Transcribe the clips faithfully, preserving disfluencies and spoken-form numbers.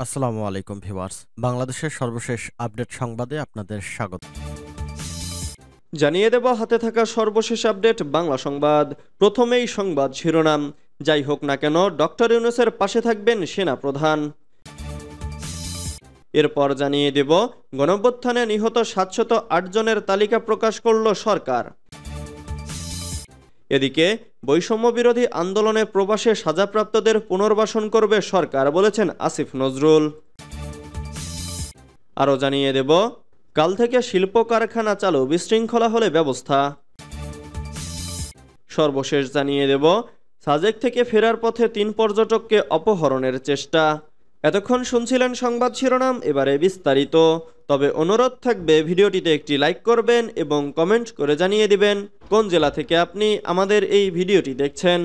আসসালামু আলাইকুম ভিউয়ার্স, বাংলাদেশের সর্বশেষ আপডেট সংবাদে আপনাদের স্বাগত। জানিয়ে দেব হাতে থাকা সর্বশেষ আপডেট বাংলা সংবাদ। প্রথমেই সংবাদ শিরোনাম। যাই হোক না কেন ডক্টর ইউনূসের পাশে থাকবেন সেনা প্রধান। এরপর জানিয়ে দেব গণঅভ্যুত্থানে নিহত সাতশত আট জনের তালিকা প্রকাশ করল সরকার। এদিকে বৈষম্য বিরোধী আন্দোলনে প্রবাসে সাজাপ্রাপ্তদের পুনর্বাসন করবে সরকার বলেছেন আসিফ নজরুল। আরও জানিয়ে দেব কাল থেকে শিল্প কারখানা চালু, বিশৃঙ্খলা হলে ব্যবস্থা। সর্বশেষ জানিয়ে দেব সাজেক থেকে ফেরার পথে তিন পর্যটককে অপহরণের চেষ্টা। এতক্ষণ শুনছিলেন সংবাদ শিরোনাম, এবারে বিস্তারিত। তবে অনুরোধ থাকবে ভিডিওটিতে একটি লাইক করবেন এবং কমেন্ট করে জানিয়ে দিবেন কোন জেলা থেকে আপনি আমাদের এই ভিডিওটি দেখছেন।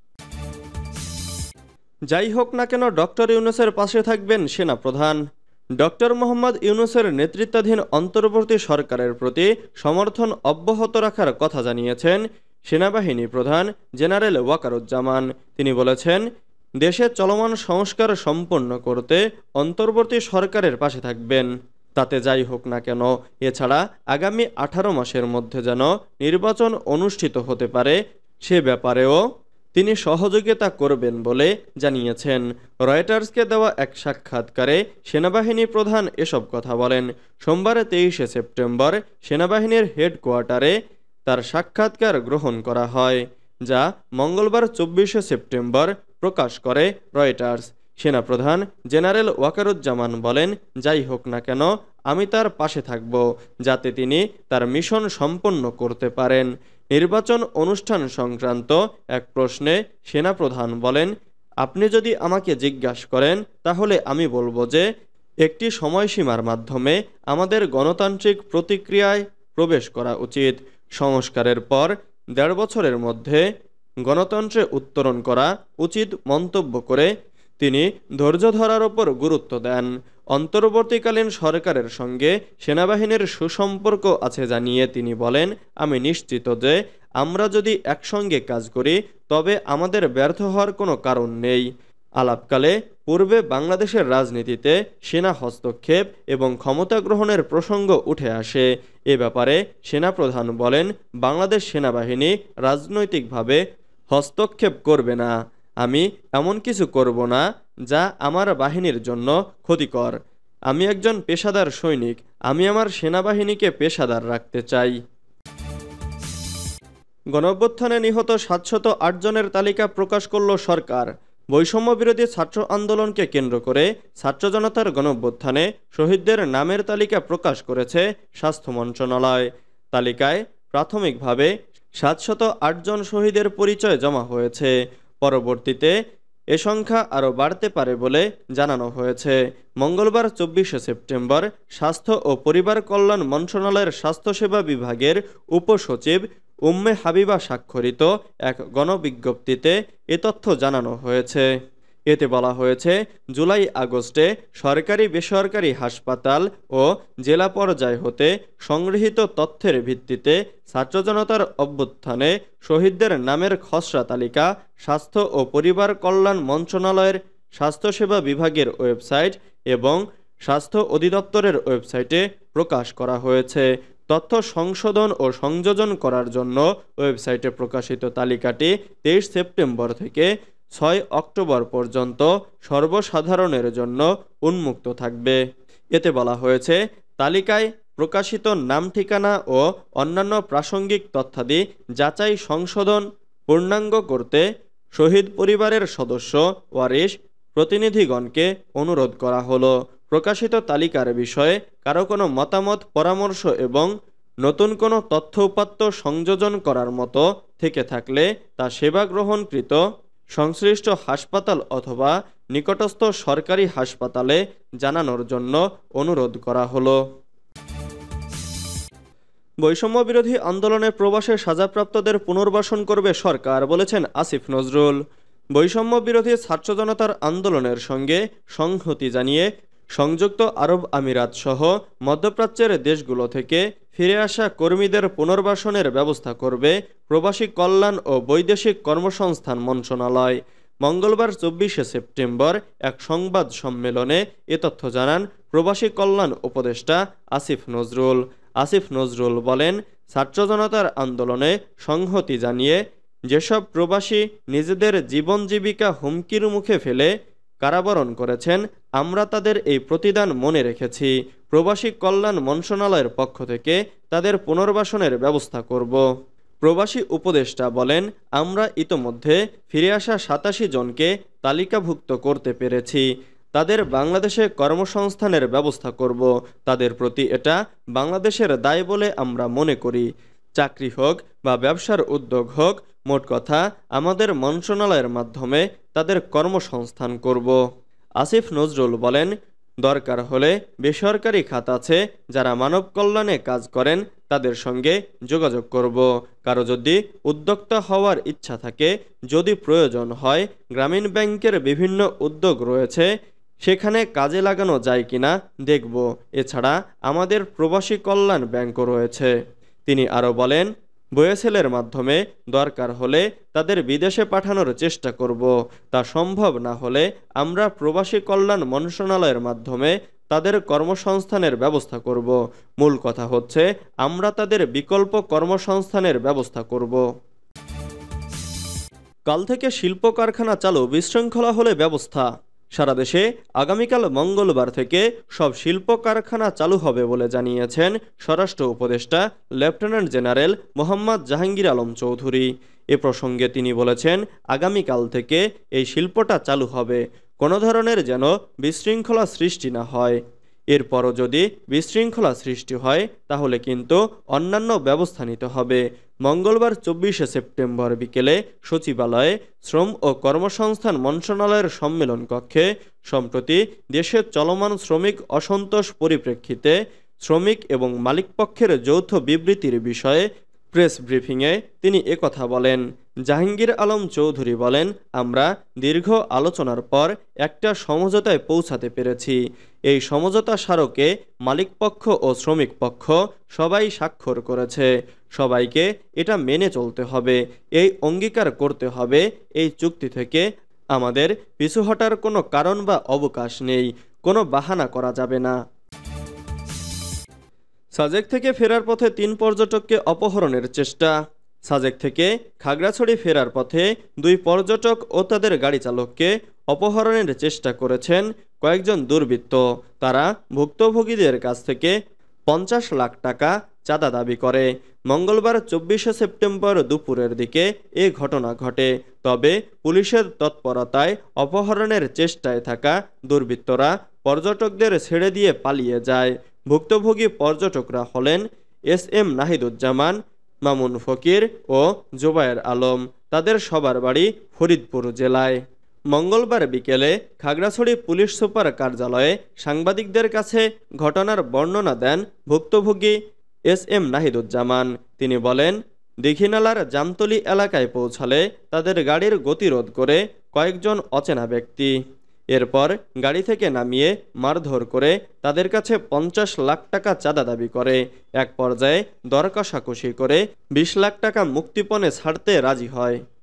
যাই হোক না কেন ডক্টর ইউনূসের পাশে থাকবেন সেনা প্রধান। ডক্টর মোহাম্মদ ইউনূসের নেতৃত্বাধীন অন্তর্বর্তী সরকারের প্রতি সমর্থন অব্যাহত রাখার কথা জানিয়েছেন সেনাবাহিনী প্রধান জেনারেল ওয়াকারুজ্জামান। তিনি বলেছেন, দেশে চলমান সংস্কার সম্পন্ন করতে অন্তর্বর্তী সরকারের পাশে থাকবেন, তাতে যাই হোক না কেন। এছাড়া আগামী আঠারো মাসের মধ্যে যেন নির্বাচন অনুষ্ঠিত হতে পারে সে ব্যাপারেও তিনি সহযোগিতা করবেন বলে জানিয়েছেন। রয়টার্সকে দেওয়া এক সাক্ষাৎকারে সেনাবাহিনী প্রধান এসব কথা বলেন। সোমবার তেইশে সেপ্টেম্বর সেনাবাহিনীর হেডকোয়ার্টারে তার সাক্ষাৎকার গ্রহণ করা হয়, যা মঙ্গলবার চব্বিশে সেপ্টেম্বর প্রকাশ করে রয়টার্স। সেনাপ্রধান জেনারেল ওয়াকারুজ্জামান বলেন, যাই হোক না কেন আমি তার পাশে থাকব, যাতে তিনি তার মিশন সম্পন্ন করতে পারেন। নির্বাচন অনুষ্ঠান সংক্রান্ত এক প্রশ্নে সেনাপ্রধান বলেন, আপনি যদি আমাকে জিজ্ঞাসা করেন তাহলে আমি বলবো যে একটি সময়সীমার মাধ্যমে আমাদের গণতান্ত্রিক প্রতিক্রিয়ায় প্রবেশ করা উচিত। সংস্কারের পর দেড় বছরের মধ্যে গণতন্ত্রে উত্তরণ করা উচিত মন্তব্য করে তিনি ধৈর্য ধরার ওপর গুরুত্ব দেন। অন্তর্বর্তীকালীন সরকারের সঙ্গে সেনাবাহিনীর সুসম্পর্ক আছে জানিয়ে তিনি বলেন, আমি নিশ্চিত যে আমরা যদি একসঙ্গে কাজ করি তবে আমাদের ব্যর্থ হওয়ার কোনো কারণ নেই। আলাপকালে পূর্বে বাংলাদেশের রাজনীতিতে সেনা হস্তক্ষেপ এবং ক্ষমতা গ্রহণের প্রসঙ্গ উঠে আসে। এ ব্যাপারে সেনাপ্রধান বলেন, বাংলাদেশ সেনাবাহিনী রাজনৈতিকভাবে হস্তক্ষেপ করবে না। আমি এমন কিছু করব না যা আমার বাহিনীর জন্য ক্ষতিকর। আমি একজন পেশাদার সৈনিক, আমি আমার সেনাবাহিনীকে পেশাদার রাখতে চাই। গণঅভ্যুত্থানে নিহত সাতশত আট জনের তালিকা প্রকাশ করল সরকার। বৈষম্য বিরোধী ছাত্র আন্দোলনকে কেন্দ্র করে ছাত্র জনতার গণঅভ্যুত্থানে শহীদদের নামের তালিকা প্রকাশ করেছে স্বাস্থ্য মন্ত্রণালয়। তালিকায় প্রাথমিকভাবে সাতশত আট জন শহীদের পরিচয় জমা হয়েছে। পরবর্তীতে এ সংখ্যা আরও বাড়তে পারে বলে জানানো হয়েছে। মঙ্গলবার চব্বিশে সেপ্টেম্বর স্বাস্থ্য ও পরিবার কল্যাণ মন্ত্রণালয়ের স্বাস্থ্যসেবা বিভাগের উপসচিব উম্মে হাবিবা স্বাক্ষরিত এক গণবিজ্ঞপ্তিতে এ তথ্য জানানো হয়েছে। এতে বলা হয়েছে, জুলাই আগস্টে সরকারি বেসরকারি হাসপাতাল ও জেলা পর্যায় হতে সংগৃহীত তথ্যের ভিত্তিতে ছাত্র জনতার অভ্যুত্থানে শহীদদের নামের খসড়া তালিকা স্বাস্থ্য ও পরিবার কল্যাণ মন্ত্রণালয়ের স্বাস্থ্যসেবা বিভাগের ওয়েবসাইট এবং স্বাস্থ্য অধিদপ্তরের ওয়েবসাইটে প্রকাশ করা হয়েছে। তথ্য সংশোধন ও সংযোজন করার জন্য ওয়েবসাইটে প্রকাশিত তালিকাটি তেইশ সেপ্টেম্বর থেকে ছয় অক্টোবর পর্যন্ত সর্বসাধারণের জন্য উন্মুক্ত থাকবে। এতে বলা হয়েছে, তালিকায় প্রকাশিত নাম, ঠিকানা ও অন্যান্য প্রাসঙ্গিক তথ্যাদি যাচাই সংশোধন পূর্ণাঙ্গ করতে শহীদ পরিবারের সদস্য ওয়ারিশ প্রতিনিধিগণকে অনুরোধ করা হলো। প্রকাশিত তালিকার বিষয়ে কারো কোনো মতামত, পরামর্শ এবং নতুন কোনো তথ্য উপাত্ত সংযোজন করার মতো থেকে থাকলে তা সেবা গ্রহণকৃত সংশ্লিষ্ট হাসপাতাল অথবা নিকটস্থ সরকারি হাসপাতালে জানানোর জন্য অনুরোধ করা হলো। বৈষম্য বিরোধী আন্দোলনে প্রবাসে সাজাপ্রাপ্তদের পুনর্বাসন করবে সরকার বলেছেন আসিফ নজরুল। বৈষম্য বিরোধী ছাত্র জনতার আন্দোলনের সঙ্গে সংহতি জানিয়ে সংযুক্ত আরব আমিরাত সহ মধ্যপ্রাচ্যের দেশগুলো থেকে ফিরে আসা কর্মীদের পুনর্বাসনের ব্যবস্থা করবে প্রবাসী কল্যাণ ও বৈদেশিক কর্মসংস্থান মন্ত্রণালয়। মঙ্গলবার চব্বিশে সেপ্টেম্বর এক সংবাদ সম্মেলনে এ তথ্য জানান প্রবাসী কল্যাণ উপদেষ্টা আসিফ নজরুল। আসিফ নজরুল বলেন, ছাত্র জনতার আন্দোলনে সংহতি জানিয়ে যেসব প্রবাসী নিজেদের জীবন জীবিকা হুমকির মুখে ফেলে কারাবরণ করেছেন, আমরা তাদের এই প্রতিদান মনে রেখেছি। প্রবাসী কল্যাণ মন্ত্রণালয়ের পক্ষ থেকে তাদের পুনর্বাসনের ব্যবস্থা করব। প্রবাসী উপদেষ্টা বলেন, আমরা ইতোমধ্যে ফিরে আসা সাতাশি জনকে তালিকাভুক্ত করতে পেরেছি। তাদের বাংলাদেশে কর্মসংস্থানের ব্যবস্থা করব। তাদের প্রতি এটা বাংলাদেশের দায় বলে আমরা মনে করি। চাকরি হোক বা ব্যবসার উদ্যোগ হোক, মোট কথা আমাদের মন্ত্রণালয়ের মাধ্যমে তাদের কর্মসংস্থান করব। আসিফ নজরুল বলেন, দরকার হলে বেসরকারি খাত আছে যারা মানব কল্যাণে কাজ করেন, তাদের সঙ্গে যোগাযোগ করব। কারো যদি উদ্যোক্তা হওয়ার ইচ্ছা থাকে, যদি প্রয়োজন হয়, গ্রামীণ ব্যাংকের বিভিন্ন উদ্যোগ রয়েছে, সেখানে কাজে লাগানো যায় কিনা দেখব। এছাড়া আমাদের প্রবাসী কল্যাণ ব্যাংকও রয়েছে। তিনি আরও বলেন, বয়েসেলের মাধ্যমে দরকার হলে তাদের বিদেশে পাঠানোর চেষ্টা করব। তা সম্ভব না হলে আমরা প্রবাসী কল্যাণ মন্ত্রণালয়ের মাধ্যমে তাদের কর্মসংস্থানের ব্যবস্থা করব। মূল কথা হচ্ছে আমরা তাদের বিকল্প কর্মসংস্থানের ব্যবস্থা করব। কাল থেকে শিল্প কারখানা চালু, বিশৃঙ্খলা হলে ব্যবস্থা। সারা দেশে আগামীকাল মঙ্গলবার থেকে সব শিল্প কারখানা চালু হবে বলে জানিয়েছেন স্বরাষ্ট্র উপদেষ্টা লেফটেন্যান্ট জেনারেল মোহাম্মদ জাহাঙ্গীর আলম চৌধুরী। এ প্রসঙ্গে তিনি বলেছেন, আগামীকাল থেকে এই শিল্পটা চালু হবে, কোনো ধরনের যেন বিশৃঙ্খলা সৃষ্টি না হয়। এরপরও যদি বিশৃঙ্খলা সৃষ্টি হয় তাহলে কিন্তু অন্যান্য ব্যবস্থা নিতে হবে। মঙ্গলবার চব্বিশে সেপ্টেম্বর বিকেলে সচিবালয়ে শ্রম ও কর্মসংস্থান মন্ত্রণালয়ের সম্মেলন কক্ষে সম্প্রতি দেশের চলমান শ্রমিক অসন্তোষ পরিপ্রেক্ষিতে শ্রমিক এবং মালিকপক্ষের যৌথ বিবৃতির বিষয়ে প্রেস ব্রিফিংয়ে তিনি একথা বলেন। জাহাঙ্গীর আলম চৌধুরী বলেন, আমরা দীর্ঘ আলোচনার পর একটা সমঝোতায় পৌঁছাতে পেরেছি। এই সমঝোতা স্মারকে মালিকপক্ষ ও শ্রমিক পক্ষ সবাই স্বাক্ষর করেছে। সবাইকে এটা মেনে চলতে হবে, এই অঙ্গীকার করতে হবে। এই চুক্তি থেকে আমাদের পিছু হটার কোনো কারণ বা অবকাশ নেই, কোনো বাহানা করা যাবে না। সাজেক থেকে ফেরার পথে তিন পর্যটককে অপহরণের চেষ্টা। সাজেক থেকে খাগড়াছড়ি ফেরার পথে দুই পর্যটক ও তাদের গাড়ি চালককে অপহরণের চেষ্টা করেছেন কয়েকজন দুর্বৃত্ত। তারা ভুক্তভোগীদের কাছ থেকে পঞ্চাশ লাখ টাকা চাঁদা দাবি করে। মঙ্গলবার চব্বিশে সেপ্টেম্বর দুপুরের দিকে এ ঘটনা ঘটে। তবে পুলিশের তৎপরতায় অপহরণের চেষ্টায় থাকা দুর্বৃত্তরা পর্যটকদের ছেড়ে দিয়ে পালিয়ে যায়। ভুক্তভোগী পর্যটকরা হলেন এস এম নাহিদুজ্জামান, মামুন ফকির ও জোবায়ের আলম। তাদের সবার বাড়ি ফরিদপুর জেলায়। মঙ্গলবার বিকেলে খাগড়াছড়ি পুলিশ সুপার কার্যালয়ে সাংবাদিকদের কাছে ঘটনার বর্ণনা দেন ভুক্তভোগী এস এম নাহিদুজ্জামান। তিনি বলেন, দীঘিনালার জামতলী এলাকায় পৌঁছালে তাদের গাড়ির গতিরোধ করে কয়েকজন অচেনা ব্যক্তি। এরপর গাড়ি থেকে নামিয়ে মারধর করে তাদের কাছে পঞ্চাশ লাখ টাকা চাঁদা দাবি করে। এক পর্যায়ে দর কষাকষি করে বিশ লাখ টাকা মুক্তিপণে ছাড়তে রাজি হয়।